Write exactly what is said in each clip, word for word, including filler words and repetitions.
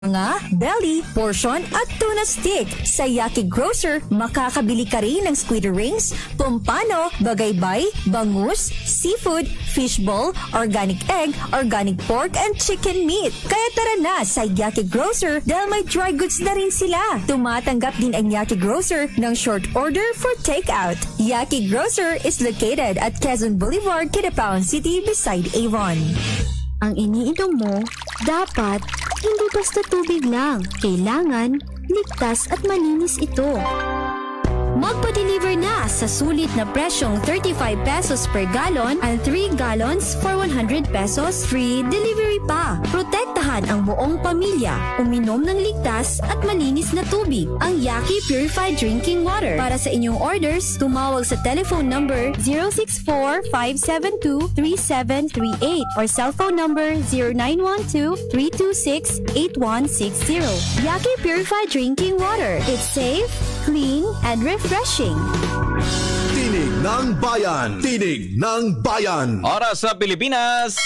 Nga, belly, portion at tuna stick. Sa Yaki Grocer, makakabili ka rin ng squid rings, pompano, bagaybay, bangus, seafood, fishball, organic egg, organic pork, and chicken meat. Kaya tara na sa Yaki Grocer dahil may dry goods na rin sila. Tumatanggap din ang Yaki Grocer ng short order for takeout. Yaki Grocer is located at Quezon Boulevard, Kidapawan City beside Avon. Ang iniinom mo, dapat hindi basta tubig lang. Kailangan ligtas at malinis ito. Magpa-deliver na sa sulit na presyong thirty-five pesos per gallon and three gallons for one hundred pesos, free delivery pa. Protektahan ang buong pamilya. Uminom ng ligtas at malinis na tubig. Ang Yaki Purified Drinking Water. Para sa inyong orders, tumawag sa telephone number zero six four, five seven two, three seven three eight or cellphone number zero nine one two, three two six, eight one six zero. Yaki Purified Drinking Water. It's safe, clean, and refreshing. Tinig ng Bayan. Tinig ng Bayan. Oras sa Pilipinas.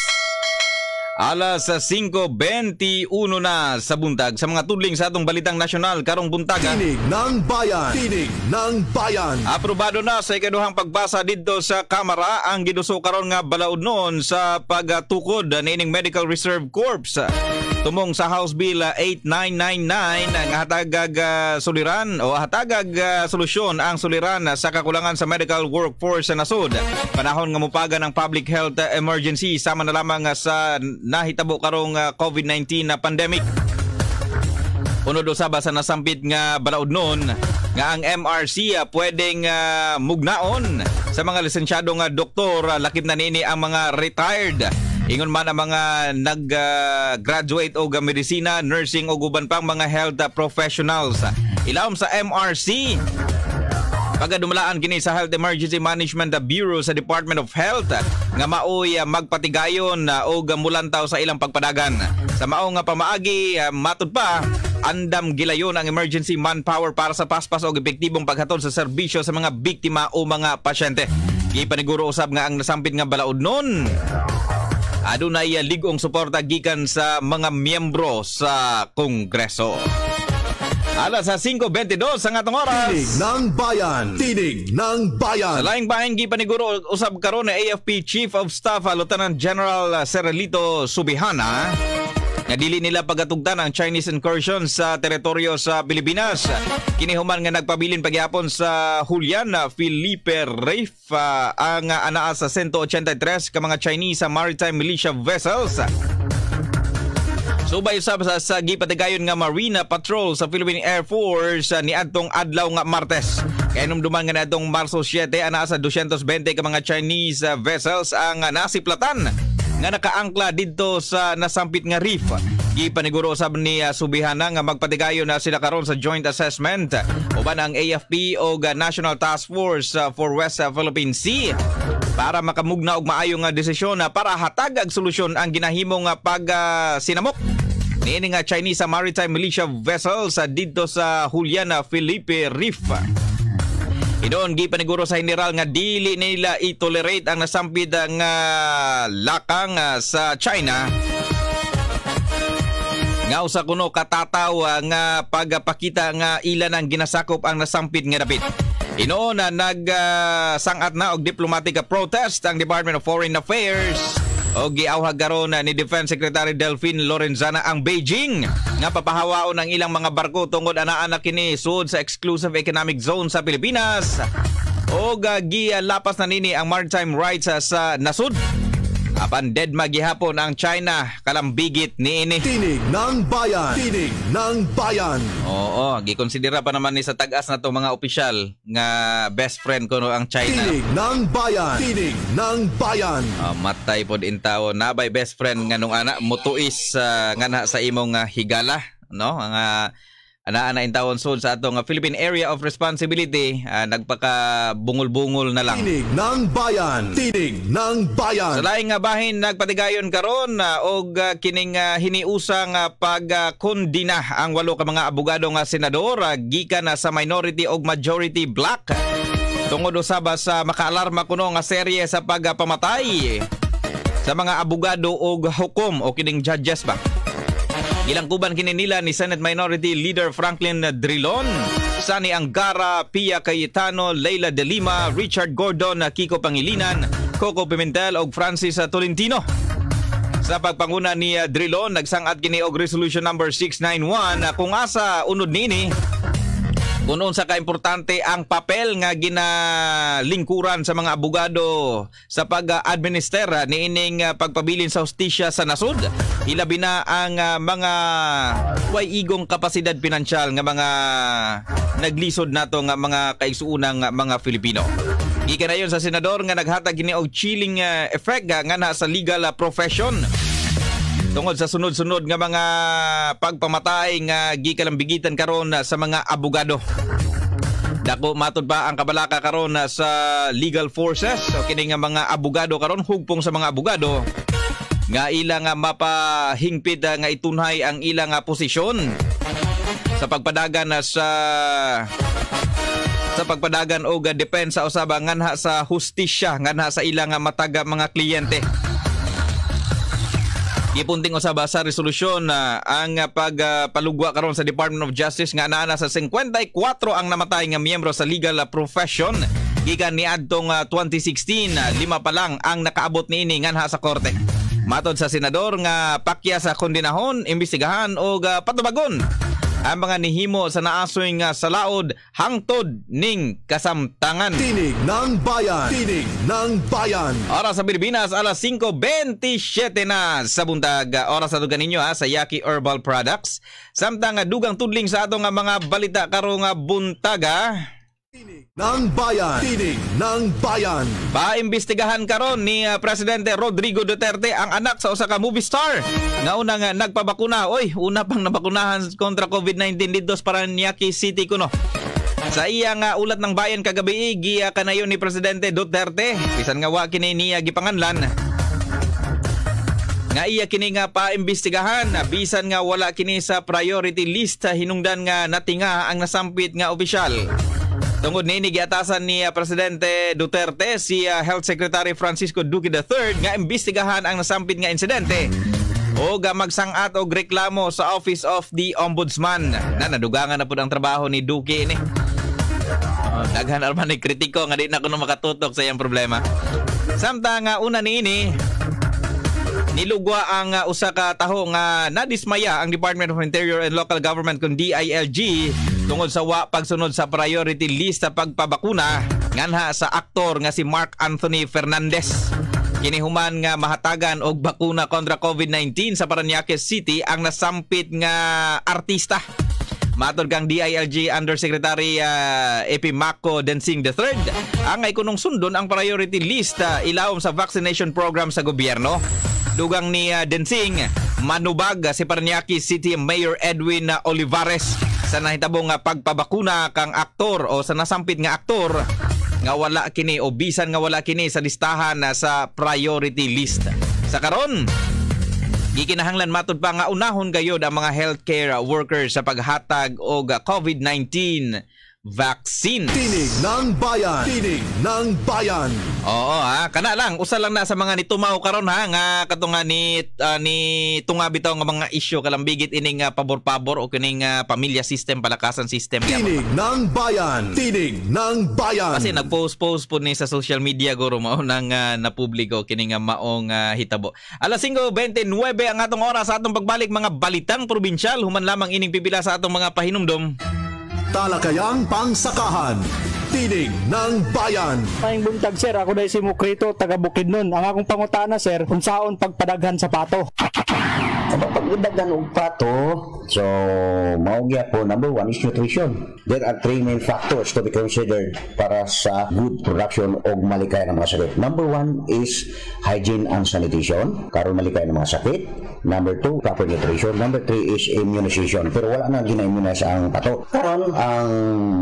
Alas singko twenty-one na sa buntag. Sa mga tudling sa atong balitang nasyonal karong buntaga. Tinig ng Bayan. Tinig ng Bayan. Aprobado na sa ikaduhang pagbasa dito sa Kamara ang giduso karon nga balaod noon sa pagtukod nining Medical Reserve Corps. Tumong sa House Bill eight nine nine nine ang hatagag uh, suliran o hatagag uh, solusyon ang suliran sa kakulangan sa medical workforce sa nasod. Panahon nga mupaga ng public health emergency sama na lamang uh, sa nahitabo karong uh, COVID nineteen na pandemic. Unod usaba sa nasampit nga balaod noon nga ang M R C uh, pwedeng uh, mugnaon sa mga lisensyado nga doktor, uh, lakip na nini ang mga retired. Ingon man ang mga nag-graduate uh, o medisina, nursing o guban pang mga health uh, professionals. Ilawom sa M R C. Pagadumalaan kini sa Health Emergency Management Bureau sa Department of Health nga maoy uh, magpatigayon uh, o gamulantaw sa ilang pagpadagan. Sa mao nga pamaagi, uh, matud pa, andam gilayon ang emergency manpower para sa paspas o epektibong paghatod sa serbisyo sa mga biktima o mga pasyente. Gipaniguro usab nga ang nasampit nga balaod nun. Adunay ligong suporta gikan sa mga miyembro sa Kongreso. Alas sa singko twenty-two ang atong oras. Tinig ng Bayan. Tinig ng Bayan. Sa laing bahin gipaniguro usab karon ni A F P Chief of Staff Lieutenant General Cerelito Subihana nga dili nila pagatugtan ang Chinese incursion sa teritoryo sa Pilipinas. Kinihuman nga nagpabilin pagyapon sa Julian Felipe Reif uh, ang uh, anaa sa one eighty-three ka mga Chinese maritime militia vessels. Subay usab sa, sa gipatigayon nga Marina Patrol sa Philippine Air Force uh, ni adtong adlaw nga Martes. Kaya numduman nga nadtong Marso seven anaa sa two twenty ka mga Chinese uh, vessels ang uh, nasiplatan nga nakaangkla dito sa nasampit nga reef. Gipaniguro usab ni uh, Subihana nga magpatigayon na sila karon sa joint assessment uban ang A F P o uh, National Task Force uh, for West uh, Philippine Sea para makamugna og maayo nga desisyon uh, para hatagag solusyon ang ginahimong uh, pag uh, sinamok niini nga Chinese uh, maritime militia vessels uh, dito sa Julian Felipe Reef. Idoon gipaniguro sa general nga dili nila i-tolerate ang nasampid nga lakang uh, sa China. Nga usa kuno katataw nga pagpakita nga ilan ang ginasakop ang nasampid nga dapit. Inoon na nagsangat uh, na og diplomatic protest ang Department of Foreign Affairs o giawhag karon ni Defense Secretary Delphine Lorenzana ang Beijing nga papahawaon ang ilang mga barko tungod anaa na kini sud sa exclusive economic zone sa Pilipinas o gilapas na nini ang maritime rights sa nasud. Apan dead magihapon ang China kalambigit niini. Tinig ng Bayan. Tinig ng Bayan. Oo, gikonsidera pa naman ni sa tag-as na to mga opisyal nga best friend ko no ang China. Tinig ng Bayan. Tinig ng Bayan. Oh, matay pod in tao na bay best friend nga nung ana motuis uh, nga na sa imong uh, higala no ang uh, ana ana in tawon sud sa atong uh, Philippine Area of Responsibility uh, nagpaka bungol-bungol na lang. Tinig ng Bayan. Tinig ng Bayan. Sa laing nga bahin nagpatigayon karon uh, og uh, kining uh, hiniusang uh, pagkondina uh, ang walo ka mga abogado nga senador uh, gikan uh, sa minority og majority bloc tungod usab sa makaalarma kuno nga serye sa pagpamatay sa mga abogado og hukom o kining judges ba. Ilangkuban kini nila ni Senate Minority Leader Franklin Drilon, Sani Angara, Pia Cayetano, Leila De Lima, Richard Gordon, Kiko Pangilinan, Coco Pimentel ug Francis Tolentino. Sa pagpanguna ni Drilon, nagsangat kini og Resolution number six ninety-one kung asa unod nini kung sa kaimportante ang papel nga ginalingkuran sa mga abogado sa pag-administer niining pagpabilin sa hustisya sa nasud. Hilabi na ang uh, mga way igong kapasidad pinansyal nga mga naglisod nato nga mga kaigsuunang mga Filipino. Gikan ayon sa senador nga naghatag kini og chilling uh, effect nga na sa legal uh, profession tungod sa sunod-sunod nga mga pagpamatay nga gikalambigitan karon sa mga abogado. Dako matud pa ang kabalaka karon sa legal forces o kini nga mga abogado karon hugpong sa mga abogado nga ilang mapahingpit nga itunhay ang ilang posisyon sa pagpadagan sa sa pagpadagan og depensa usab nganha sa hustisya nganha sa ilang mataga mga kliyente. Gipunting usab sa resolusyon uh, ang uh, pagpalugwa uh, karon sa Department of Justice nga naa sa fifty-four ang namatay nga miyembro sa legal uh, profession gikan niadtong uh, twenty sixteen, uh, lima pa lang ang nakaabot niini nganha sa korte. Matod sa senador nga pakya sa kondinahon, imbestigahan o uh, patubagon ang mga nihimo sa naasoy nga salaod hangtod ning kasamtangan. Tinig ng Bayan. Tinig ng Bayan. Oras sa Pilipinas, alas five twenty-seven na sa buntag. Oras sa dugan ninyo ha, sa Yaki Herbal Products. Samtang dugang tudling sa ato nga mga balita karong buntaga. Tinig ng Bayan. Tinig ng Bayan. Paimbestigahan karon ni uh, Presidente Rodrigo Duterte ang anak sa usa ka movie star nga unang uh, nagpabakuna. Oy, una pang nabakunahan kontra COVID nineteen dito sa Paranaque City kuno. Sa iyang uh, ulat ng bayan kagabi giya kanayon ni Presidente Duterte bisan nga wa kini niya gipanganlan nga iya kini nga paimbestigahan bisan nga wala kini sa priority list hinungdan nga natinga ang nasampit nga opisyal. Tungod niini giatasan ni uh, Presidente Duterte si uh, Health Secretary Francisco Duque the third nga imbestigahan ang nasampit nga insidente o ga magsangat og reklamo sa Office of the Ombudsman. Na nadugangan na pud ang trabaho ni Duque ini. Oh, daghan arman ni kritiko nga di na kuno makatutok sa iyang problema. Samtang uh, una niini nilugwa ang uh, usa ka taho nga nadismaya ang Department of Interior and Local Government kun D I L G tungod sa wa pagsunod sa priority list sa pagpabakuna nganha sa aktor nga si Mark Anthony Fernandez. Kini human nga mahatagan og bakuna kontra COVID nineteen sa Paranaque City ang nasampit nga artista. Matod kang D I L G Undersecretary uh, Epimaco Densing the third, ang ay kunong sundon ang priority list uh, ilawom sa vaccination program sa gobyerno. Dugang ni uh, Densing, manubag uh, si Paranaque City Mayor Edwin uh, Olivares sa nahitabong nga pagpabakuna kang aktor o sa nasampit nga aktor nga wala kini o bisan nga wala kini sa listahan na sa priority list. Sa karon, gikinahanglan matud pa nga unahon gayod ang mga healthcare workers sa paghatag og COVID nineteen vaccine. Tinig ng Bayan. Tinig ng Bayan. Oo ha, kana lang usa lang na sa mga nitumaw karon ha nga katunga ni uh, ni tunga bitaw nga mga issue kalambigit ining uh, pabor-pabor o kining uh, pamilya system, palakasan system. Tinig ng Bayan. Tinig ng Bayan. Kasi nagpost-post po ni sa social media guro mao nang uh, napubliko kining uh, maong uh, hitabo. alas five twenty-nine ang atong oras sa atong pagbalik mga balitang probinsyal human lamang ining pipila sa atong mga pahinumdom. Talakayang Pangsakahan. Tinig ng Bayan. Maayong buntag sir, ako dahil si Mukrito, taga Bukidnon. Ang akong pangutana sir, kung saon pagpadaghan sa pato. Kapag pagdaghan og pato, so maugya po, number one is nutrition. There are three main factors to be considered para sa good production og malikay ng mga sakit. Number one is hygiene and sanitation, karon malikay ng mga sakit. Number two, proper nutrition. Number three is immunization. Pero wala na gina-immunize ang pato. Karon ang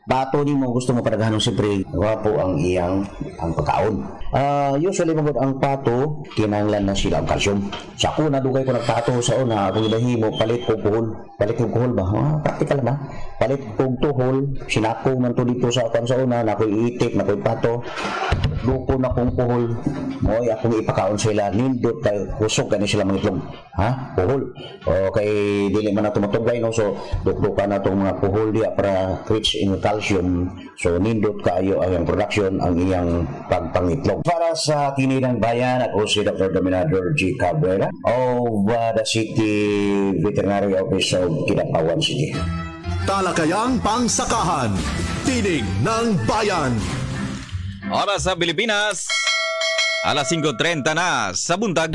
bato ni mo gusto mo padaghanon siyempre wapo ang iyang ang pagkaon. Uh, usually magod ang pato kinahanglan na sila ang calcium. Sa ako nadugay ko nagpato sa una akong ilahimo palit kog kuhol, palit kog kuhol ba? Ah, practical ba? Palit kog tuhol, sinako man to dito sa akan sa una na koy itik na koy pato. Duko na kong kuhol. Moy akong ipakaon sila nindot kay kusog kani sila mangitlog. Ha? Kuhol. Okay, dili man na tumatugay no so dukdukan na tong mga kuhol dia para rich in calcium. So nindot kaayo ang production ang iyang pagpangitlog. Para sa kini ng bayan ako si Doctor Dominador G. Cabrera of uh, the City Veterinary Office of Kidapawan City. Talakayang Pangsakahan, Tinig ng Bayan. Oras sa Pilipinas, alas singko trenta na sa buntag.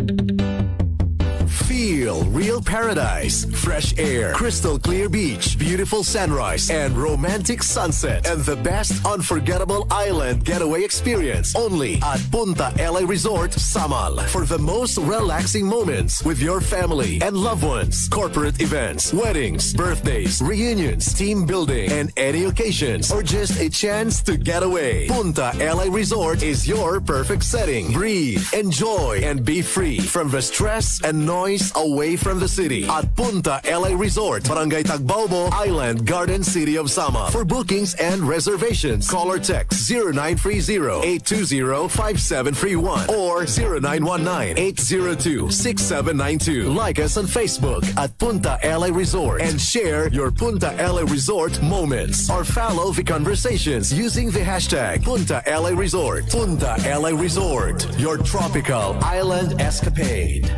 Feel real paradise, fresh air, crystal clear beach, beautiful sunrise, and romantic sunset, and the best unforgettable island getaway experience only at Punta L A Resort, Samal. For the most relaxing moments with your family and loved ones, corporate events, weddings, birthdays, reunions, team building, and any occasions, or just a chance to get away. Punta L A Resort is your perfect setting. Breathe, enjoy, and be free from the stress and noise away from the city at Punta L A Resort, Barangay Tagbaobo, Island Garden City of Sama. For bookings and reservations, call or text zero nine three zero, eight two zero, five seven three one or zero nine one nine, eight zero two, six seven nine two. Like us on Facebook at Punta L A Resort and share your Punta L A Resort moments or follow the conversations using the hashtag Punta L A Resort. Punta L A Resort, your tropical island escapade.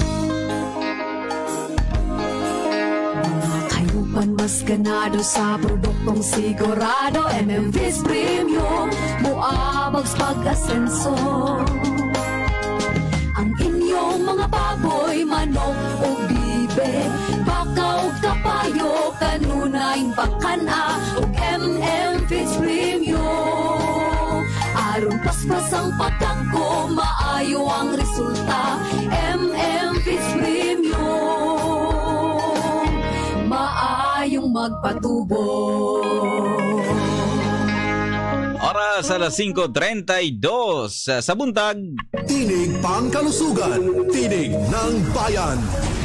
Kayupan mas ganado sa produktong sigurado M M V's Premium Muabags pag-asenso. Ang inyong mga baboy, manok o bibe, bakaw kapayo, kanunay bakana o M M V's Premium. Aron paspas ang pagkako, maayo ang resulta M M V's Premium. Maayong magpatubo. Oras alas singko trenta y dos sa buntag. Tinig Pangkalusugan, Tinig ng Bayan.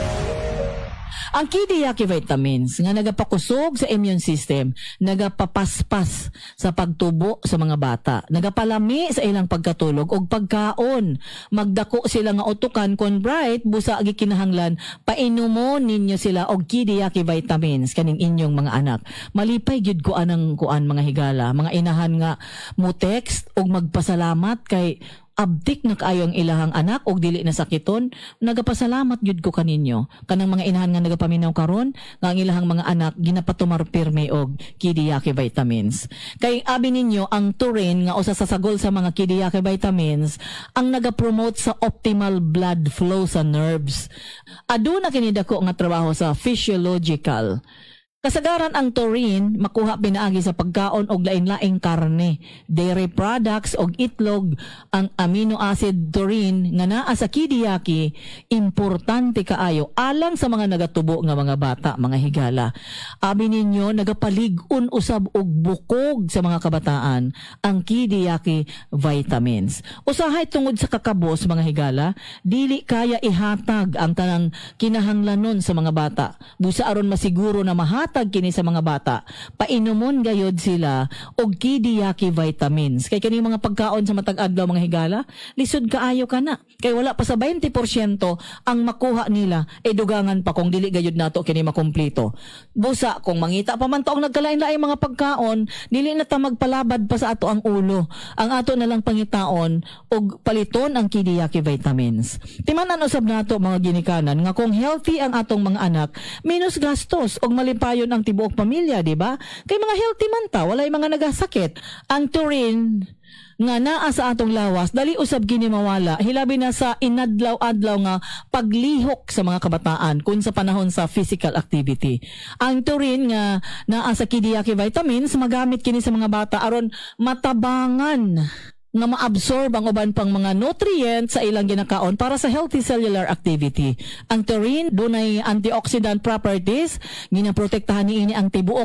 Ang Kidiyaki vitamins nga nagapakusog sa immune system, nagapapaspas sa pagtubo sa mga bata, nagapalami sa ilang pagkatulog og pagkaon. Magdako sila nga utukan kon bright busa agi kinahanglan painomon ninyo sila og Kidiyaki vitamins kaning inyong mga anak. Malipay gyud ko anang kuan mga higala, mga inahan nga mo text og magpasalamat kay abdik na kaayo ang ilahang anak og dili na sakiton. Nagapasalamat gyud ko kaninyo kanang mga inahan nga nagapaminaw karon nga ang ilahang mga anak ginapatumar pirme og Kidiyaki vitamins. Kay abi ninyo ang Turin nga usa sa sagol sa mga Kidiyaki vitamins ang nagapromote sa optimal blood flow sa nerves. Aduna kini dako nga trabaho sa physiological. Kasagaran ang taurine makuha pinaagi sa pagkaon og lain-laing karne, dairy products og itlog. Ang amino acid taurine nga naa sa Kidiyaki importante kaayo alang sa mga nagatubo nga mga bata, mga higala. Abi ninyo nagapalig-on usab og bukog sa mga kabataan ang Kidiyaki vitamins. Usahay tungod sa kakabos mga higala, dili kaya ihatag ang tanang kinahanglanon sa mga bata. Busa aron masiguro na mahatag tag kini sa mga bata, painomon gayod sila og Kidiyaki vitamins. Kay kani mga pagkaon sa matag adlaw mga higala, lisod kaayo ka na. Kay wala pa sa twenty percent ang makuha nila, e dugangan pa kung dili gayod nato kini makumpleto. Busa kung mangita pa man to ang nagkalain-lain mga pagkaon, dili na ta magpalabad pa sa ato ang ulo. Ang ato na lang pangitaon og paliton ang Kidiyaki vitamins. Timanan usab nato mga ginikanan nga kung healthy ang atong mga anak, minus gastos og malipayon ang tibuok pamilya, di ba? Kay mga healthy man ta, walay mga nagasakit. Ang taurine nga naa sa atong lawas, dali usab gini mawala, hilabi na sa inadlaw-adlaw nga paglihok sa mga kabataan kun sa panahon sa physical activity. Ang taurine nga naa sa Kidiyaki vitamins, magamit kini sa mga bata aron matabangan nga ma-absorb ang uban pang mga nutrients sa ilang ginakaon para sa healthy cellular activity. Ang taurine dunay antioxidant properties, ginaprotektahan niini ang tibuok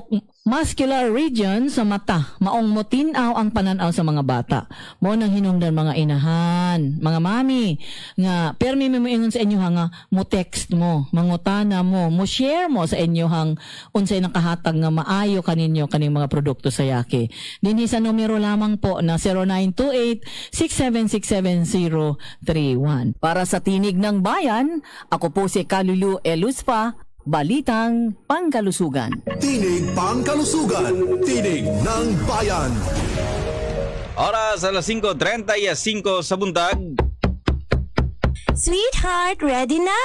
muscular region sa mata. Maong motinaw ang pananaw sa mga bata. Mo nang hinungdan mga inahan, mga mami, nga permi mo ingon sa inyo nga mo text mo, mangutana mo, mo share mo sa inyo hang unsay nakahatag nga maayo kaninyo kaning mga produkto sa Yaki. Dinhi sa numero lamang po na zero nine two eight, six seven six seven zero three one. Para sa Tinig ng Bayan, ako po si Kalulu Eluspa, Balitang Pangkalusugan. Tinig Pangkalusugan. Tinig ng Bayan. Oras alas cinco treinta y cinco sa buntag. Sweetheart, ready na!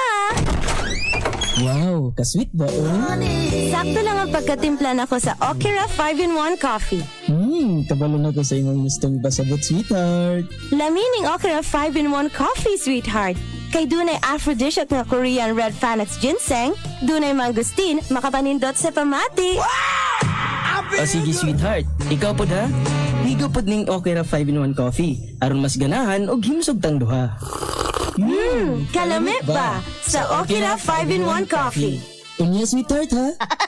Wow, ka-sweet ba oh? Sakto lang ang pagkatimpla na ko sa Okira five in one coffee. Hmm, kabalo na ko sa imong gustong pasabot, sweetheart. Lamining Okira five in one coffee, sweetheart. Kay dunay aphrodisiac nga Korean red Panax ginseng, dunay mangustin, makapanindot sa pamati. O sige, sweetheart. Ikaw po da? Higo po ning Okira five in one coffee. Aron mas ganahan o himsog tang duha. Hmm, kalami ba sa Okira five in one coffee? Unya, sweetheart, ha?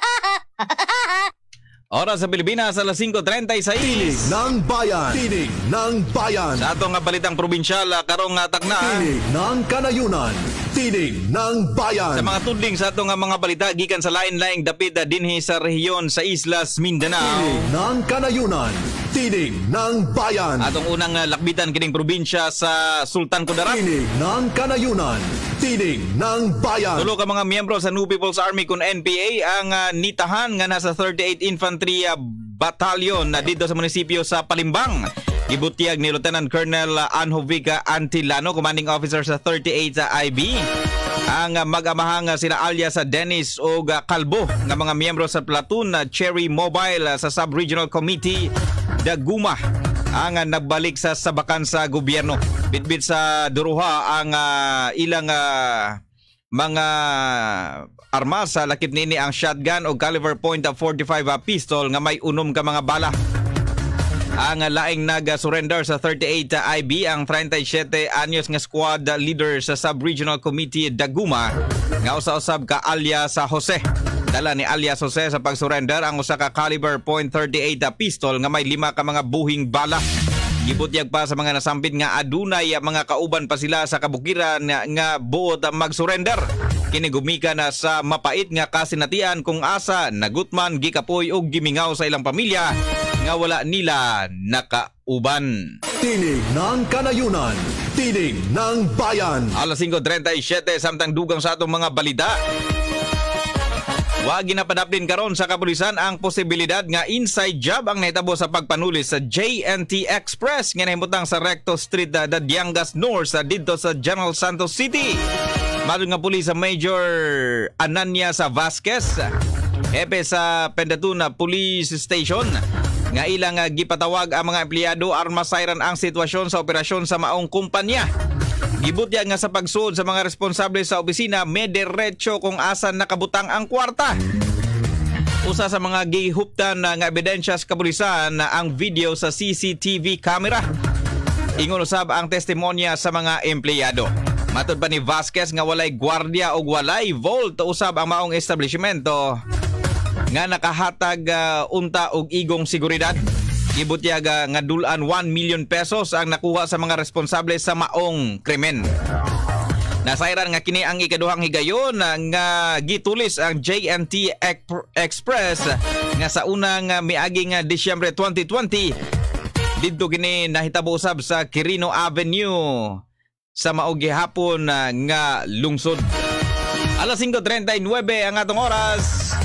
Oras sa Pilipinas, alas cinco treinta y seis. Tinig ng Bayan. Tinig ng Bayan. Sa atong nga balitang probinsyal, karong nga takna. Tinig ng Kanayunan. Tinig ng Bayan. Sa mga tudling sa atong nga mga balita, gikan sa lain-laing dapit dinhi sa rehiyon sa Islas Mindanao. Tinig ng Kanayunan. Tinig ng Bayan. Atong unang uh, lakbitan kining probinsya sa Sultan Kudarat. Tinig ng Kanayunan. Tinig ng Bayan. Tulo ka mga miyembro sa New People's Army kun N P A ang uh, nitahan nga nasa thirty-eighth Infantry uh, Battalion na uh, dito sa munisipyo sa Palimbang. Gibutiag ni Lieutenant Colonel uh, Anjovica Antilano, commanding officer sa thirty-eighth uh, I B. Ang uh, mag-amahang uh, sila alias sa uh, Dennis o uh, Calbo nga mga miyembro sa platoon na uh, Cherry Mobile uh, sa Sub-Regional Committee Daguma ang uh, nagbalik sa sabakan sa gobyerno. Bitbit sa duruha ang uh, ilang uh, mga armas sa lakip nini ang shotgun o caliber point forty-five uh, pistol nga may unom ka mga bala. Ang uh, laing nag-surrender sa thirty-eighth uh, I B ang thirty-seven anyos nga squad uh, leader sa Sub-Regional Committee Daguma nga usa-usab ka alias sa Jose. Dala ni alias Jose sa pag-surrender ang usa ka caliber point thirty-eight uh, pistol nga may lima ka mga buhing bala. Gibutyag pa sa mga nasampit nga adunay mga kauban pa sila sa kabukiran nga, nga buot mag-surrender. Kini gumika na sa mapait nga kasinatian kung asa nagutman, gikapoy o gimingaw sa ilang pamilya nga wala nila nakauban. Tinig ng Kanayunan. Tinig ng Bayan. alas cinco treinta y siete samtang dugang sa atong mga balita. Wa ginapadaplin karon sa kapulisan ang posibilidad nga inside job ang nahitabo sa pagpanulis sa J N T Express nga nahimutang sa Recto Street, uh, Dadiangas North uh, dito sa General Santos City. Madun nga pulis sa Major Ananya sa Vasquez, hepe sa Pendatuna Police Station, nga ilang uh, gipatawag ang mga empleyado aron masayran ang sitwasyon sa operasyon sa maong kumpanya. Gibutyag nga sa pagsuod sa mga responsable sa opisina, may derecho kung asan nakabutang ang kwarta. Usa sa mga gihuptan nga ebidensya sa kapulisan na ang video sa C C T V camera. Ingon usab ang testimonya sa mga empleyado. Matod pa ni Vasquez nga walay gwardiya o walay vault usab ang maong establishmento nga nakahatag uh, unta og igong seguridad. Gibutyaga nga dulan one million pesos ang nakuha sa mga responsable sa maong krimen. Nasayran nga kini ang ikaduhang higayon nga gitulis ang J N T Express nga sa unang miagi nga Disyembre twenty twenty. Didto kini nahitabo usab sa Quirino Avenue sa maong gihapon nga lungsod. alas cinco treinta y nueve ang atong oras.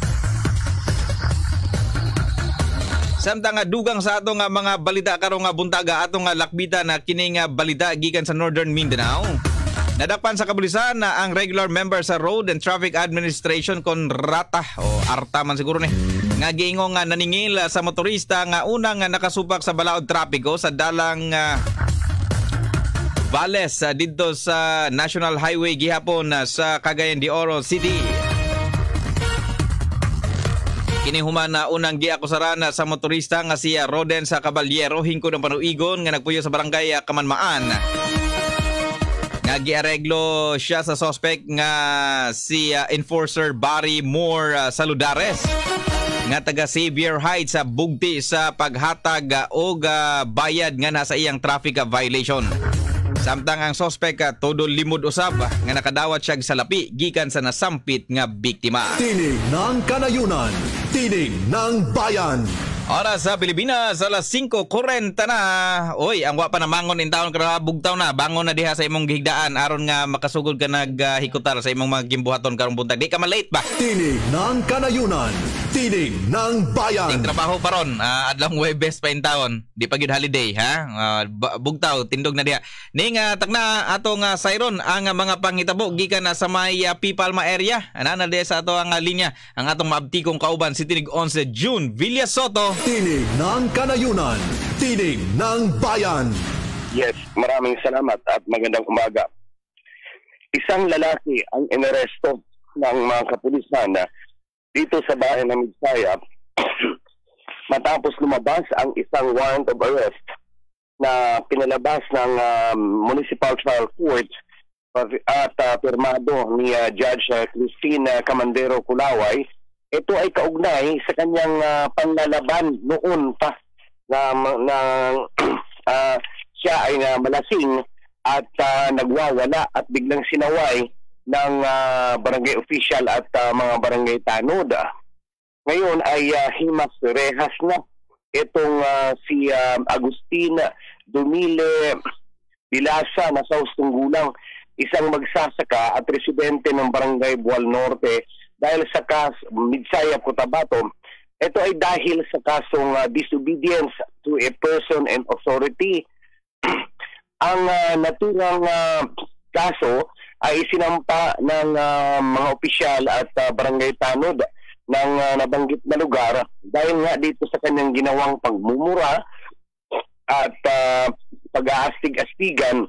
Samtang nga dugang sa atong nga mga balita karong nga buntaga atong nga lakbita na kini nga balita gikan sa Northern Mindanao. Nadakpan sa kapulisan na ang regular member sa Road and Traffic Administration kon Rata o Arta man siguro ni nga giingong nga naningil sa motorista nga unang nga nakasupak sa balaod trapiko sa dalang uh, Vales uh, dito sa National Highway gihapon uh, sa Cagayan de Oro City. Kinihuman na unang giakusaran sa motorista nga si Roden sa Caballero hingko ng panuigon nga nagpuyo sa barangay Kamanmaan. Nga giareglo siya sa suspect nga si uh, Enforcer Barry Moore uh, Saludares. nga taga Xavier Heights sa bugti sa paghatag uh, og uh, bayad nga nasa iyang traffic uh, violation. Samtang ang sospek uh, todo limod usab uh, nga nakadawat siya sa lapi gikan sa nasampit nga biktima. Tinig ng Kanayunan, Tinig ng Bayan. Oras sa Pilipinas, alas singko kuwarenta na. Oy, ang wa pa namangon in taon kada bugtaw na. Bangon na diha sa imong gihigdaan aron nga makasugod ka naghikutar uh, sa imong mga gimbuhaton karong buntag. Di ka ma-late ba? Tinig ng Kanayunan, Tinig ng Bayan. Ting trabaho pa ron. Uh, adlang Huwebes pa in taon. Di pa gyud holiday, ha? Uh, bugtaw, tindog na diha. Ning uh, tagna atong uh, Siron ang uh, mga panghitabo gikan na sa may uh, Pipalma area. Ana na diha sa ato ang uh, linya ang atong maabtikong kauban si Tinig eleven June Villa Soto. Tinig ng Kanayunan, Tinig ng Bayan. Yes, maraming salamat at magandang umaga. Isang lalaki ang inaresto ng mga kapulisan dito sa bayan ng Midsaya matapos lumabas ang isang warrant of arrest na pinalabas ng uh, Municipal Trial Court at uh, pirmado ni uh, Judge uh, Christine Camandero Kulaway. Ito ay kaugnay sa kanyang uh, panlalaban noon pa na, na uh, siya ay uh, malasing at uh, nagwawala at biglang sinaway ng uh, barangay official at uh, mga barangay tanod. Ngayon ay uh, himas rehas na itong uh, si uh, Agustin Dumile Bilasa na sa Ustunggulang, isang magsasaka at residente ng barangay Bual Norte. Dahil sa kas Midsaya, Cotabato, ito ay dahil sa kasong uh, disobedience to a person and authority. Ang uh, naturang uh, kaso ay isinampa ng uh, mga opisyal at uh, barangay tanod ng uh, nabanggit na lugar dahil nga dito sa kanyang ginawang pagmumura at uh, pag-aastig-astigan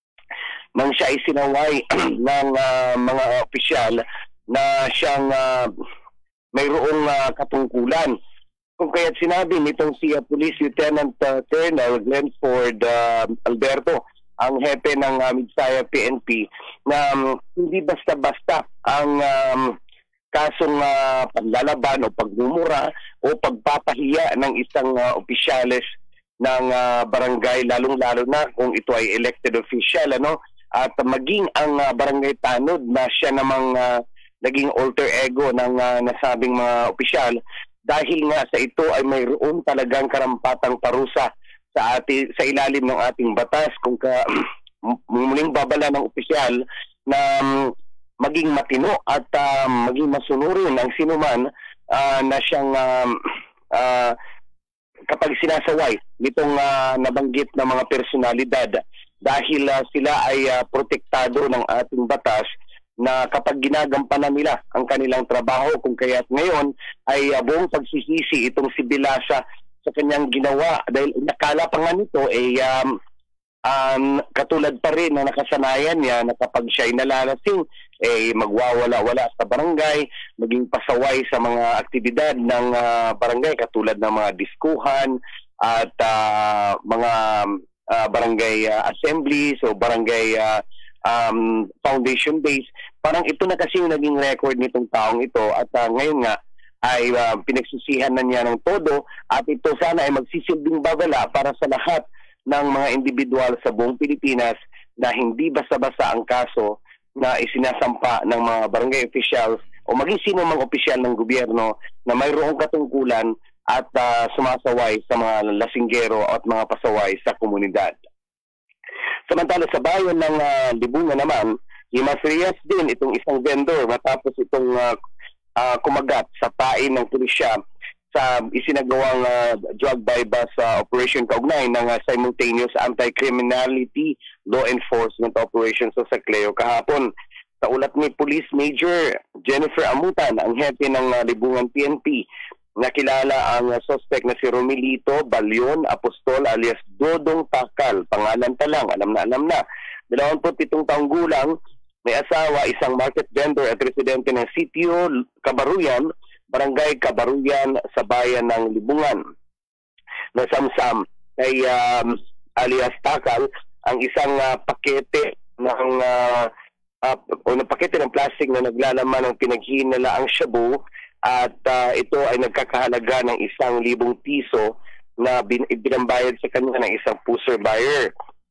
nang siya ay sinaway ng uh, mga opisyal na siyang uh, mayroong uh, katungkulan. Kung kaya't sinabi nitong si uh, Police Lieutenant uh, Colonel Glenford uh, Alberto, ang hepe ng uh, Midsaya P N P, na um, hindi basta-basta ang um, kasong uh, paglalaban o pagmumura o pagpapahiya ng isang uh, opisyales ng uh, barangay, lalong-lalo na kung ito ay elected official, ano, at maging ang uh, barangay tanod na siya namang uh, naging alter ego ng uh, nasabing mga opisyal dahil nga sa ito ay mayroon talagang karampatang parusa sa ati, sa ilalim ng ating batas kung ka, muling babala ng opisyal na um, maging matino at uh, maging masunurin ang sinuman uh, na siyang uh, uh, kapag sinasaway nitong uh, nabanggit na mga personalidad dahil uh, sila ay uh, protektado ng ating batas na kapag ginagampanan nila ang kanilang trabaho, kung kaya't ngayon ay uh, buong pagsisisi itong si Bilasa sa kanyang ginawa dahil nakala pa nga nito ay um, um, katulad pa rin na nakasanayan niya na kapag siya ay nalalasing eh magwawala-wala sa barangay, maging pasaway sa mga aktibidad ng uh, barangay katulad ng mga diskuhan at uh, mga uh, barangay uh, assemblies o barangay uh, Um, foundation days. Parang ito na kasi yung naging record nitong taong ito at uh, ngayon nga ay uh, pinagsisihan na niya ng todo at ito sana ay magsisilbing babala para sa lahat ng mga individual sa buong Pilipinas na hindi basta-basta ang kaso na isinasampa ng mga barangay officials o maging sino mang opisyal ng gobyerno na mayroong katungkulan at uh, sumasaway sa mga lasinggero at mga pasaway sa komunidad. Samantala sa bayan ng uh, Libungan naman, himasriyas din itong isang vendor matapos itong uh, uh, kumagat sa pain ng pulisya sa isinagawang uh, drug buy-bust uh, operation kaugnay ng uh, simultaneous anti-criminality law enforcement operation sa Sacleo kahapon. Sa ulat ni Police Major Jennifer Amutan, ang hepe ng uh, Libungan P N P, nakilala ang uh, suspect na si Romelito Balyon Apostol alias Dodong Takal, pangalan pa lang, alam na alam na. dalawampu't pitong taong gulang, may asawa, isang market vendor at residente ng sitio Kabaruyan, barangay Kabaruyan sa bayan ng Libungan. Nasamsam kay um, alias Takal ang isang uh, pakete ng uh, uh, o ng pakete ng plastic na naglalaman ng pinaghinalaang shabu at uh, ito ay nagkakahalaga ng isang libong piso na bin- binambayad sa kanya ng isang pusher buyer.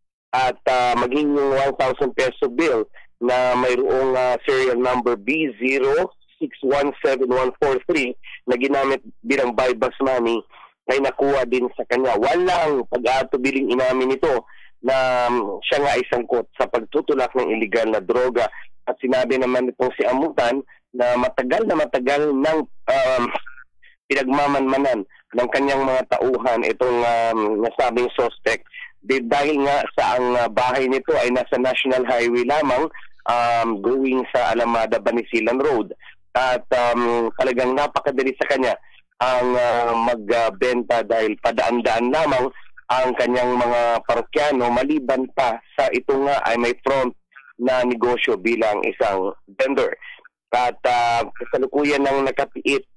At uh, maging yung one thousand peso bill na mayroong uh, serial number B zero six one seven one four three na ginamit bilang bypass money ay nakuha din sa kanya. Walang pag-aatubiling inamin ito na um, siya nga ay sangkot sa pagtutulak ng illegal na droga. At sinabi naman itong si Amutan na matagal na matagal ng um, pinagmamanmanan ng kanyang mga tauhan itong um, nasabing suspect. Dahil nga sa ang uh, bahay nito ay nasa National Highway lamang, um, going sa Alamada Banisilan Road. At um, talagang napakadali sa kanya ang uh, magbenta uh, dahil padaan-daan lamang ang kanyang mga parokyano, maliban pa sa ito nga ay may front na negosyo bilang isang vendor. At uh, kasalukuyan ng nakapiit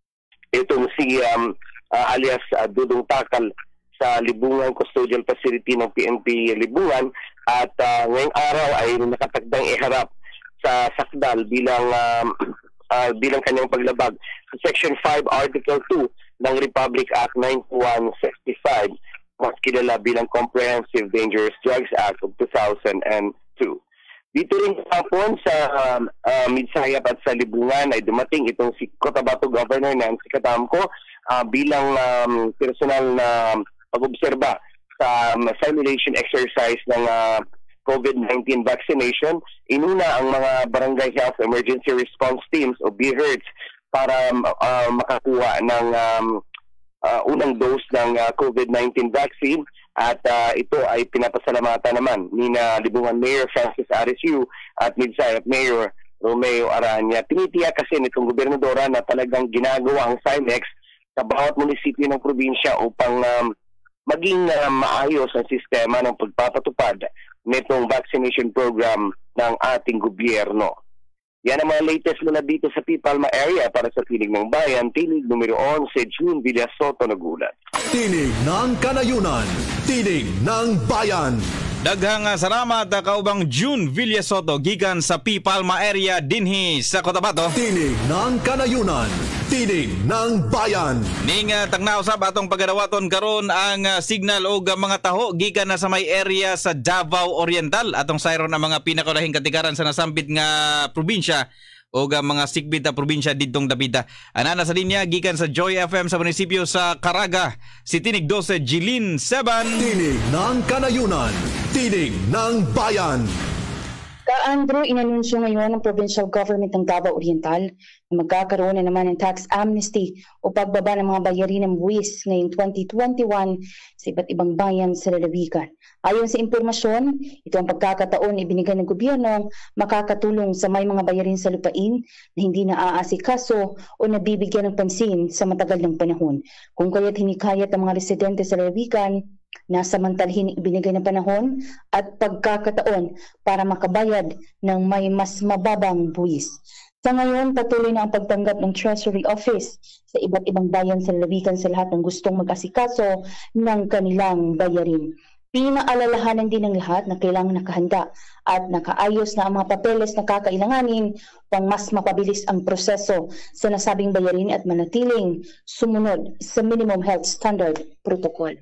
itong si um, uh, alias uh, Dudong Takal sa Libungan Custodial Facility ng P N P Libungan, at uh, ngayong araw ay nakatagdang iharap sa sakdal bilang um, uh, bilang kanyang paglabag sa Section five Article two ng Republic Act ninety-one sixty-five, mas kilala bilang Comprehensive Dangerous Drugs Act of two thousand two. Dito rin hapon sa uh, uh, Midsayap at sa Libungan ay dumating itong si Cotabato Governor Nancy Catamco uh, bilang um, personal na pag-obserba sa um, simulation exercise ng uh, COVID nineteen vaccination. Inuna ang mga Barangay Health Emergency Response Teams o B H E R Ts para uh, makakuha ng um, uh, unang dose ng uh, COVID nineteen vaccine. At uh, ito ay pinapasalamatan naman ni na Libungan Mayor Francis Arisiu at Midsayap Mayor Romeo Aranya. Tinitiyak kasi nitong gobernadora na talagang ginagawa ang SIMEX sa bawat munisipyo ng probinsya upang um, maging uh, maayos ang sistema ng pagpapatupad nitong vaccination program ng ating gobyerno. Yan ang mga latest mula dito sa Pipalma area. Para sa Tinig ng Bayan, Tinig numero eleven, June Villasoto nagulat. Tinig ng Kanayunan, Tinig ng Bayan. Daghang salamat kaubang June Villasoto gikan sa Pipalma area dinhi sa Cotabato. Tinig ng Kanayunan, Tinig ng Bayan. Ning uh, tagnaw sab atong pagadawaton karon ang uh, signal og uh, mga taho gikan na sa may area sa Davao Oriental. Atong sayron ang mga pinakalahing katikaran sa nasambit nga probinsya o uh, mga sigbit na probinsya didtong dapita. Anana sa linya gikan sa Joy F M sa munisipyo sa Caraga, si Tinig twelve Jilin seven. Tinig ng Kanayunan, Tinig ng Bayan. Ka-Andrew, inanunsyo ngayon ng provincial government ng Davao Oriental na magkakaroon na naman ng tax amnesty o pagbaba ng mga bayarin ng buwis ngayong twenty twenty-one sa iba't ibang bayan sa lalawigan. Ayon sa impormasyon, ito ang pagkakataon na ibinigay ng gobyerno makakatulong sa may mga bayarin sa lupain na hindi naaasikaso o nabibigyan ng pansin sa matagal ng panahon. Kung kaya't hinikayat ang mga residente sa lalawigan na samantalhin ibinigay ng panahon at pagkakataon para makabayad ng may mas mababang buwis. Sa ngayon, patuloy na ang pagtanggap ng Treasury Office sa iba't ibang bayan sa lalawigan sa lahat ng gustong mag-asikaso ng kanilang bayarin. Pinaalalahanan din ng lahat na kailangan nakahanda at nakaayos na ang mga papeles na kakailanganin upang mas mapabilis ang proseso sa nasabing bayarin at manatiling sumunod sa Minimum Health Standard Protocol.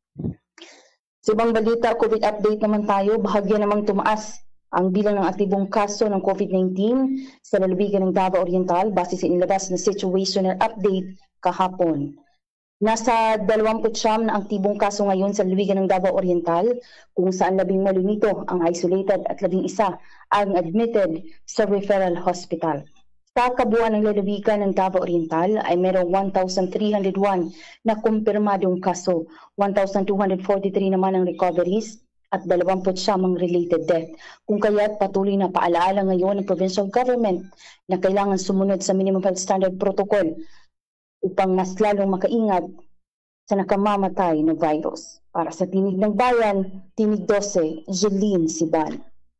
Sa ibang balita, COVID update naman tayo. Bahagya namang tumaas ang bilang ng aktibong kaso ng COVID nineteen sa lalawigan ng Davao Oriental base sa inilabas na situational update kahapon. Nasa dalawampu't siyam na aktibong kaso ngayon sa lalawigan ng Davao Oriental, kung saan labing walo nito ang isolated at labing isa ang admitted sa referral hospital. Sa kabuuan ng lalawigan ng Davao Oriental ay mayroong one thousand three hundred one na kumpirmadong kaso, one thousand two hundred forty-three naman ang recoveries at dalawampu't siyam ang related death. Kung kaya't patuloy na paalaala ngayon ng provincial government na kailangan sumunod sa Minimum Health Standard Protocol upang mas lalong makaingat sa nakamamatay na virus. Para sa Tinig ng Bayan, Tinig twelve, Jeline Siban.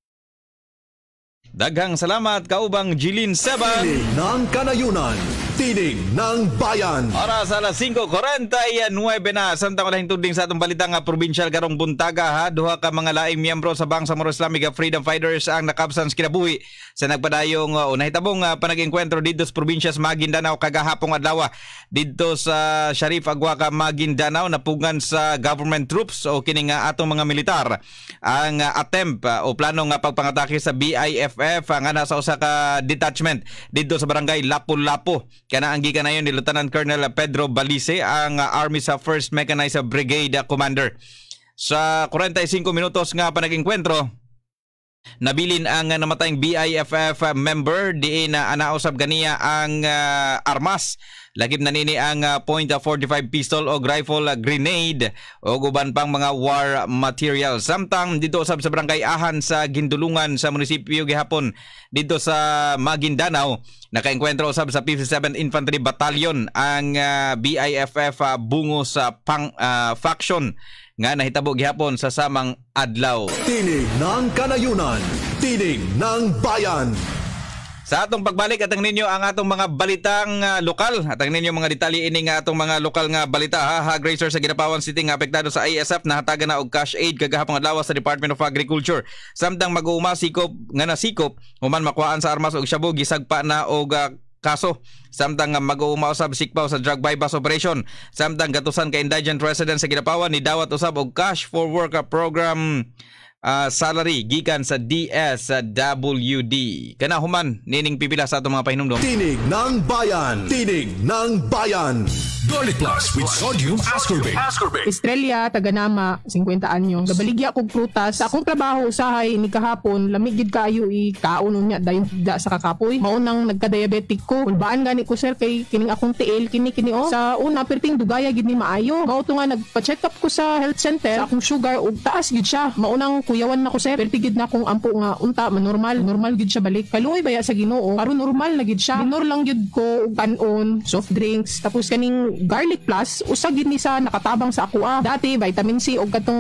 Daghang salamat kaubang Jilin seven. Tinig ng Kanayunan, Tinig ng Bayan. Oras alas five forty-nine na. Samtang walahing tudling sa atong balita nga provincial karong buntaga ha. Duha ka mga laing miyembro sa Bangsamoro Islamic Freedom Fighters ang nakabsan sa kinabuhi sa nagpadayong uh, unahitabong uh, panag-enkwentro dito sa probinsyas Maguindanao kagahapong adlaw dito sa Sharif Aguaca, Maguindanao, napugan sa government troops o kini nga atong mga militar ang uh, attempt uh, o plano nga pagpangatake sa B I F F uh, nga nasa usa ka detachment dito sa barangay Lapu-Lapu. Kana ang gikanayon ni Lieutenant Colonel Pedro Balice, ang uh, Army sa first Mechanized Brigade uh, Commander. Sa forty-five minutos nga panag-enkwentro, nabilin ang uh, namatayng B I F F uh, member diin na uh, anausab ganiya ang uh, armas. Lagip na nini ang uh, point forty-five pistol o rifle uh, grenade o guban pang mga war material. Samtang dito usab sa barangay Ahan sa Gindulungan sa munisipyo gihapon dito sa Maguindanao, nakaengkwentro usab sa fifty-seventh Infantry Battalion ang uh, B I F F uh, bungo sa pang uh, faction nga nahitabo gihapon sa samang adlaw. Tinig ng Kanayunan, tinig ng bayan. Sa atong pagbalik, atang ninyo ang atong mga balitang uh, lokal. Atang ninyo mga detalye ini nga atong mga lokal nga balita. Ha? Hog racer sa Ginapawan City nga apektado sa I S F nahatagan na og cash aid kagahapong adlaw sa Department of Agriculture. Samtang mag-uuma sikop nga nasikop human makuhaan sa armas og shabu gisagpa na og uh, kaso. Samtang uh, mag-uuma usab sikpaw sa drug bypass operation. Samtang gatusan ka indigent residents sa Ginapawan ni dawat usab og cash for work program Uh, salary gikan sa D S W D. Kana human nining pipila sa atong mga pahinumdom. Tinig ng bayan, tinig ng bayan. Garlic Plus with sodium ascorbate. Estrella, Taganama, fifty anyos. Gabaligya kog prutas. Sa akong trabaho usahay ni kahapon, lamig gid kaayo i kaon unya dayon da sa kakapoy. Maunang nagka-diabetic ko. Ulbaan gani ko sir kay kining akong tiil kini kini oh. Sa una perting dugaya gid ni maayo. Mao to nga nagpa-check up ko sa health center. Sa akong sugar ug taas gid siya. Maunang kuyawan na ko sir. Pertigid na akong ampo nga unta manormal. Normal gid siya balik. Kaluoy baya sa Ginoo. Karon normal na gid siya. Minor lang gid ko og kanon, soft drinks, tapos kaning Garlic Plus usag gid ni sa nakatabang sa ako ah. Dati vitamin C og katong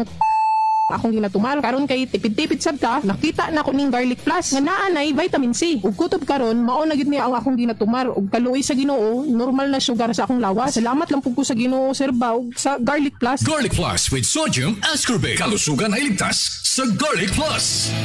akong ginatumal. Karon kay tipid-tipid sad ta, nakita na ko ning Garlic Plus nga naa nay vitamin C. Ug kutob karon mao na gid ni ang akong ginatumar og kaluoy sa Ginoo, normal na sugar sa akong lawas. Salamat lang pud ko sa Ginoo sir Baw sa Garlic Plus. Garlic Plus with sodium ascorbate. Kalusugan ay ligtas sa Garlic Plus.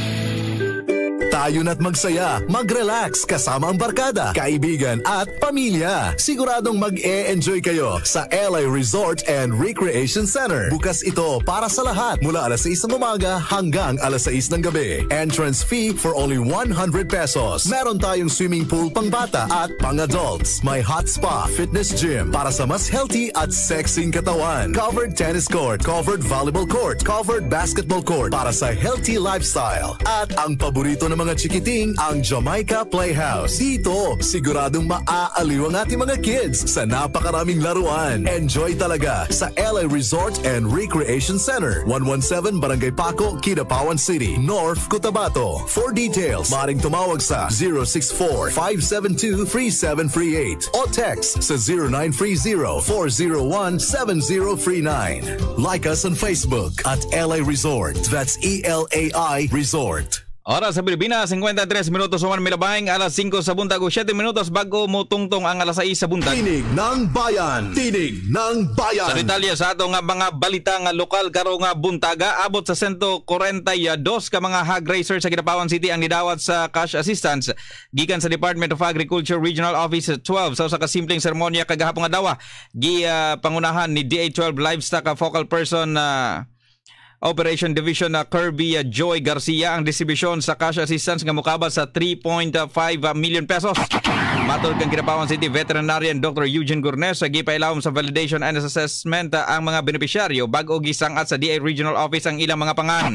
Tayo na't magsaya, mag-relax kasama ang barkada, kaibigan at pamilya. Siguradong mag-e-enjoy kayo sa L A Resort and Recreation Center. Bukas ito para sa lahat mula alas sais ng umaga hanggang alas sais ng gabi. Entrance fee for only one hundred pesos. Meron tayong swimming pool pang bata at pang adults. May hot spa, fitness gym para sa mas healthy at sexing katawan. Covered tennis court, covered volleyball court, covered basketball court para sa healthy lifestyle. At ang paborito ng mga chikiting, ang Jamaica Playhouse. Dito, siguradong maaaliw ang ating mga kids sa napakaraming laruan. Enjoy talaga sa L A Resort and Recreation Center, one seventeen Barangay Paco, Kidapawan City, North Cotabato. For details, maaaring tumawag sa zero six four, five seven two, three seven three eight o text sa zero nine three zero, four zero one, seven zero three nine. Like us on Facebook at L A Resort. That's E L A I Resort. Oras sa Pilipinas, fifty-three minutos human milabahing alas five sa buntag o seven minutos bago mutungtong ang alas sais sa buntag. Tinig ng bayan, tinig ng bayan. Sa detalye sa ato nga mga balita nga lokal karo nga buntaga, abot sa one forty-two ka mga hog racer sa Ginapawan City ang nidawat sa cash assistance gikan sa Department of Agriculture Regional Office twelve. Sa usa ka simpleng seremonya kagahapon nga dawa gi uh, pangunahan ni D A twelve Livestock uh, Focal Person uh, Operation Division na Kirby uh, Joy Garcia ang distribusyon sa cash assistance nga mukabal sa three point five million pesos. Matod kang Ginapawan City Veterinarian Doctor Eugene Gurnes sa gipailawom sa validation and assessment uh, ang mga benepisyaryo bag-o gisangat sa D A Regional Office ang ilang mga pangan.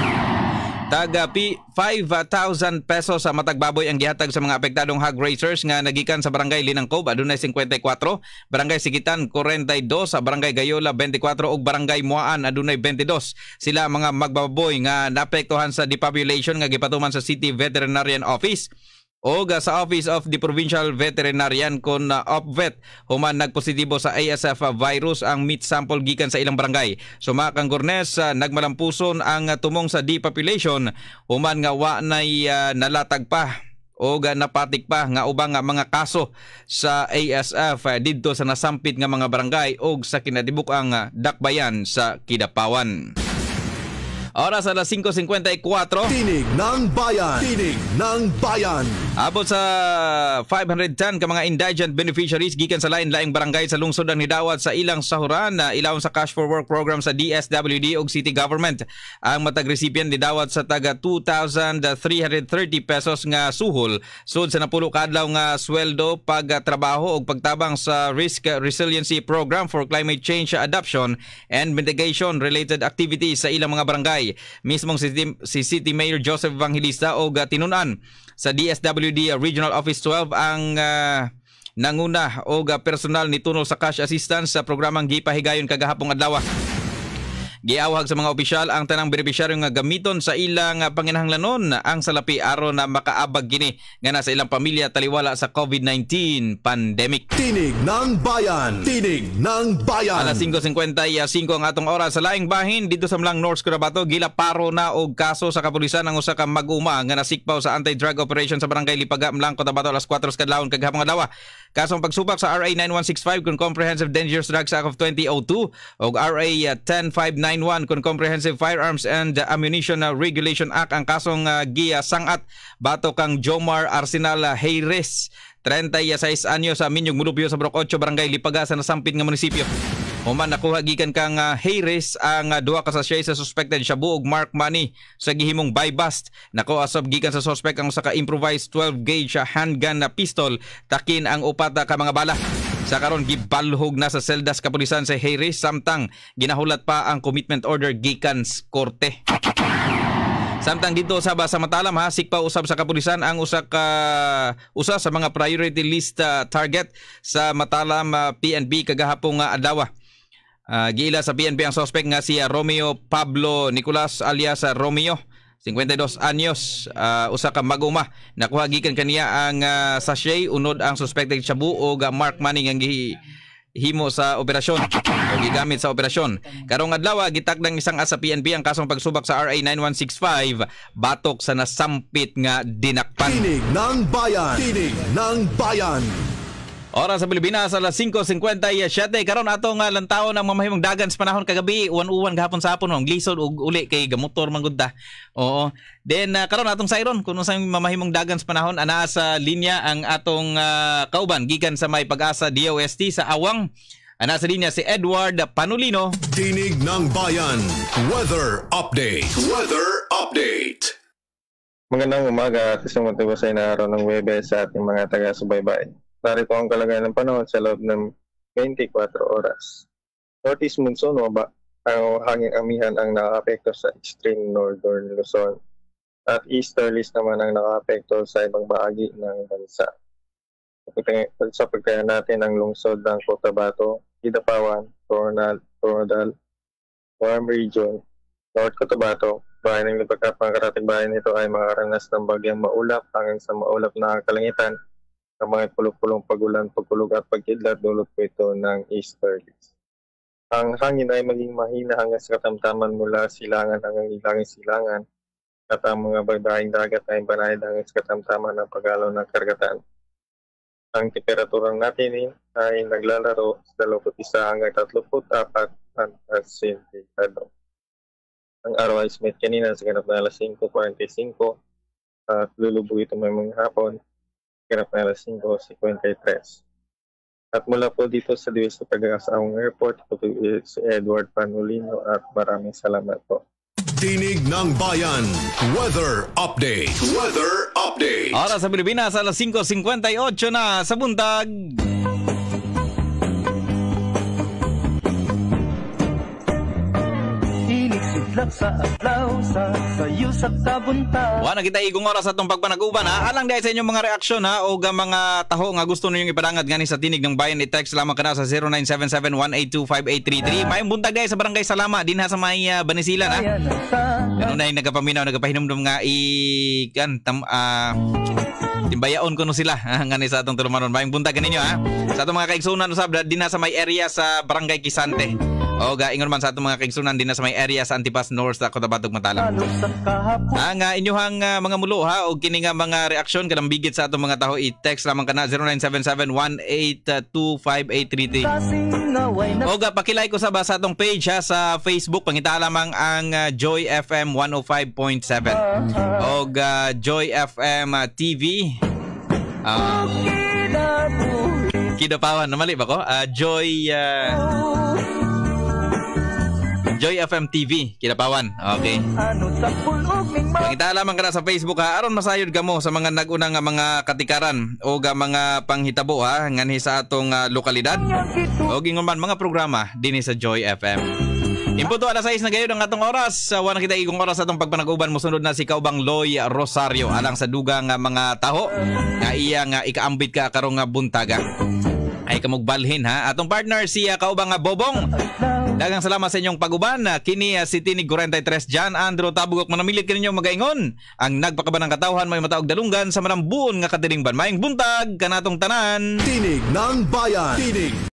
Taga five thousand pesos sa matag baboy ang gihatag sa mga apektadong hog raisers nga nagikan sa Barangay Linangcob adunay fifty-four, Barangay Sigitan forty-two, sa Barangay Gayola twenty-four ug Barangay Muaan adunay twenty-two. Sila mga magbaboy nga naapektuhan sa depopulation nga gipatuman sa City Veterinarian Office o sa Office of the Provincial Veterinarian kon uh, OPVET human nagpositibo sa A S F virus ang meat sample gikan sa ilang barangay. Sumakang Gurnes, uh, nagmalampuson ang uh, tumong sa depopulation human nga wa nay uh, nalatag pa o uh, napatik pa nga ubang uh, mga kaso sa A S F uh, didto sa nasampit nga mga barangay o sa kinadibuk-ang uh, dakbayan sa Kidapawan. Oras alas singko singkwenta y kuwatro. Tinig ng Bayan. Tinig ng Bayan. Abot sa five hundred ten ka mga indigent beneficiaries gikan sa lain-laing barangay sa lungsod ang nidawat sa ilang sahuran na ilawon sa Cash for Work program sa D S W D ug City Government. Ang matag recipient nidawat sa taga two thousand three hundred thirty pesos nga suhol sud sa napulo ka adlaw nga sweldo pagtrabaho ug pagtabang sa Risk Resiliency Program for Climate Change Adaptation and Mitigation related activities sa ilang mga barangay. Mismong si, si City Mayor Joseph Evangelista o tinunan sa D S W D Regional Office twelve ang uh, nanguna o personal ni tunol sa cash assistance sa programang gipahigayon kagahapong adlaw. Giawhag sa mga opisyal ang tanang benepisyaryo nga gamiton sa ilang panginahanglanon ang salapi aron na makaabag gini nga nasa ilang pamilya taliwala sa COVID nineteen pandemic. Tinig ng Bayan. Tinig ng Bayan. Alas singko singkwenta y singko ang atong oras sa laing bahin dito sa Mlang North Cotabato. Gilaparo na og kaso sa kapulisan ang usa ka mag-uma nga nasikpaw sa anti-drug operation sa barangay Lipaga, Mlang Cotabato alas kwatro kadlawon kagahapon adlaw. Kasong pagsubak sa R A nine one six five kun Comprehensive Dangerous Drugs Act of twenty oh two ug R A ten five nine one kun Comprehensive Firearms and Ammunition Regulation Act ang kasong uh, giya sangat bato kang Jomar Arsenal Hayres, thirty-six anyos sa Minyog Mulupyo sa Block eight barangay Lipaga sa nasampit nga munisipyo. Human nakuha gikan kang uh, Hayres ang uh, duha ka sachet sa suspected shabu ug mark money sa gihimong buy bust. Nakuha sab gikan sa suspect ang usa ka improvised twelve gauge handgun na pistol, takin ang upat ka mga bala. Sa karon gibalhog na sa seldas kapulisan sa Hayres samtang ginahulat pa ang commitment order gikan sa korte. Samtang dito sa Basa Matalam ha, sikpa usab sa kapulisan ang usa ka usa sa mga priority list uh, target sa Matalam uh, P N P kagahapong uh, adlaw. Uh, giila sa P N P ang suspect nga si uh, Romeo Pablo Nicolas alias uh, Romeo, fifty-two anyos, uh, usa ka mag-uma. Nakuha gikan kaniya ang uh, sachet unod ang suspected shabu o uh, mark money nga gihimo sa operasyon o gigamit sa operasyon. Karong adlaw gitakdang isang asa P N P ang kasong pagsubak sa R A nine one six five batok sa nasampit nga dinakpan. Tinig ng Bayan. Tinig ng Bayan. Oras sa Pilipinas alas singko singkwenta y siyete karon ato nga lantawon ang mamahimong dagan sa panahon kagabi uwan-uwan gahapon sa hapon ang glisod ug uli kay gamotor man gud ta. Oo. Then uh, karon atong sayron kun unsang mamahimong dagan sa panahon ana sa linya ang atong uh, kauban gikan sa May Pag-asa D O S T sa Awang. Ana sa linya si Edward Panulino. Tinig ng Bayan. Weather update. Weather update. Magandang umaga at isang matibasay na araw ng Webes sa ating mga taga-subaybay. Narito ang kalagayan ng panahon sa loob ng twenty-four oras. Northeast monsoon o ba ang hanging amihan ang nakaapekto sa extreme northern Luzon at easterlies naman ang nakaapekto sa ibang bahagi ng bansa. Sa pagkaya natin ang lungsod ng Cotabato, Kidapawan, Coronal, Coronadal, Warm Region, North Cotabato, bahay ng Lipaga, pangkarating bahay nito ay makaranas ng bagyang maulap hanggang sa maulap na kalangitan. Ang mga pulong-pulong pagulan, pagkulog at pagkidlat dulot po ito ng easterlies. Ang hangin ay maging mahina hanggang sa katamtaman mula silangan hanggang ilangin silangan at ang mga bagdaing dagat ay banayad hanggang sa katamtaman ng pagalaw ng karagatan. Ang temperaturang natin ay naglalaro sa dalawampu't isa hanggang tatlumpu't apat antas sentigrado. Ang araw ay smith kanina sa ganap na alas singko forty-five at lulubog ito may mga hapon ganap na alas singko fifty-three. At mula po dito sa D O S T Pag-asa Airport, ito po si Edward Panulino at maraming salamat po. Tinig ng Bayan. Weather update. Weather update. Oras sa Pilipinas alas singko singkwenta y ocho na sa buntag. Sa adlaw sa sayo sa tabunta. Wa na kita igong oras atong pagpanag-uban ha. Alang dahil sa inyong mga reaksyon ha o mga taho nga gusto ninyong ipadangad gani sa Tinig ng Bayan, i-text lamang kana sa zero nine seven seven one eight two five eight three three. May buntag dahil sa Barangay Salama din ha sa may uh, Banisilan ha. Ganun na yung nagapaminaw, nagapahinumdum nga i kan tam uh, timbayaon ko no sila ha, ngani sa atong tulumanon. May buntag ganinyo ha. Sa atong mga kaigsunan usab din ha sa may area sa Barangay Kisante. O ga ingon man sa atong mga kaigsunan din na sa may area sa Antipas North sa Cotabato Matalam. Ang uh, inyuhang uh, mga mulo ha o kini nga mga reaksyon kanang bigit sa atong mga taho i-text lamang kana zero nine seven seven one eight two five eight three three. O ga pakilay ko sa ba sa atong page ha sa Facebook pangita lamang ang uh, Joy F M one oh five point seven. O ga Joy F M uh, T V. Uh, Kidapawan, namali ba ko? Uh, Joy uh, Joy F M T V, Kidapawan. Okay. Pangita lamang ka na sa Facebook ha. Aron masayod ka mo sa mga nag-una nga mga katikaran o ga mga panghitabo ha nganhi sa atong uh, lokalidad. O gingon man mga programa dinhi sa Joy F M. Imputo alas sais na gayon ang atong oras. Uh, wala kita igong oras atong pagpanag-uban. Musunod na si Kaubang Loy Rosario alang sa dugang uh, mga taho nga iya nga ikaambit ka karong nga buntaga. Ay kamugbalhin ha. Atong partner si uh, Kaubang uh, Bobong. Dagang salamat sa inyong paguban. Uh, kini uh, si Tinig forty-three Jan Andrew Tabugok manamilit kininyo magaingon. Ang nagpakabanang katawhan may mataog dalunggan sa manambuon nga katiringban. Maayong buntag kanatong tanan. Tinig ng Bayan. Tinig